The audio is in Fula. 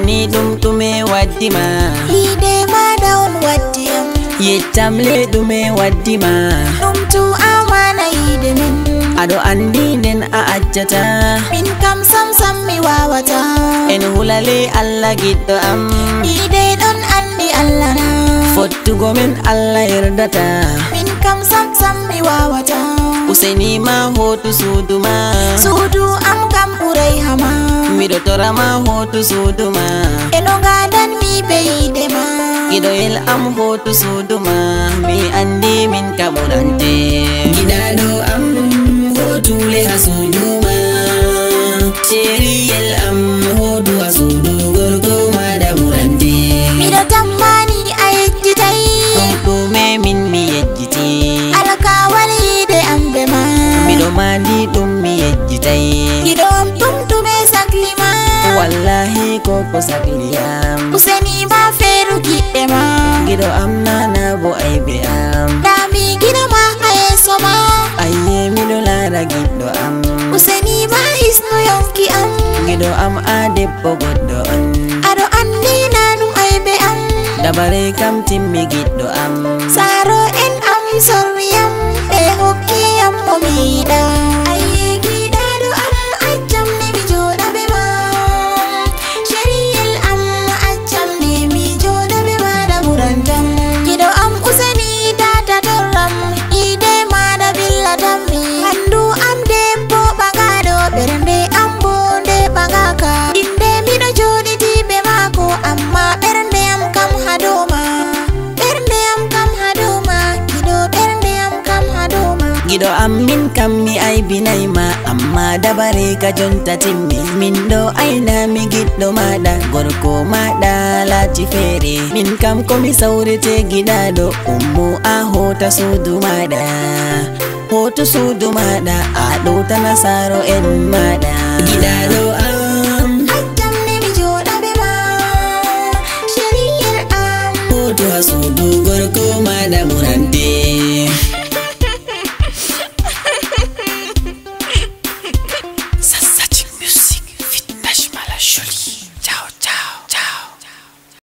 useni ɗume waddima hidema dawon waddiyam yettamle ɗume waddima ɗum tu amana yide min aɗo andi nden a accata min kam sam mi wawata en hulale Allah giɗɗo am yide ɗon andi Allah na fottugo men Allah yerdata min kam sam mi wawata useni ma hotu suduma suudu am kam ɓuray hama miɗo torama hotu suduma eno gadan mi be yidema giɗoyel am hotu suduma mi andi min kaɓurante giɗaɗo am hotule ha suduma ceriyel am hotu ha sudu gorko maɗa ɓurante miɗo tammani a yejjitay ɗume min mi yejjiti alkawal yide am be ma miɗo mandi ɗum mi yejjitay giɗo am tumtume saklima wallahi koko sakliyam useni ma feru giɗɗe ma giɗo am nana bo aybe am dami giɗo ma ha yeso ma ayye miɗo lara giɗɗo am useni ma hisnu yonki am giɗo am a debbo goɗɗo on aɗo andi na ɗum aybe am dabare kam timmi giɗɗo am saro en am sorriyam ɓe hokkiyam o mi yiɗa ayye giɗaɗo am accam ne mi joɗa be ma ceriyel am accam ne mi joɗa be maɗa ɓurandam giɗo am useni tata torram yide maɗa billatam mi ɓandu am debbo ɓagaɗo ɓernde am bo nde ɓagaka inde miɗo joɗiti be mako amma ɓernde am kam hadoma ɓernde am kam hadoma giɗo ɓernde am kam hadoma giɗo am min kam mi aybinayma amma dabare ka jonta timmi min ɗo aynami giɗɗo maɗa gorko maɗa lati feere min kam komi sawrete giɗaɗo ummu a hota sudu maɗa hoto sudu maɗa a ɗowta nasaro en maɗa giɗaɗo am accam ne mi joɗa be ma ceriyel am hoto ha sudu gorko maɗa ɓurante Sassacin Music, Fit Nash Mala Jolie. Ciao, ciao.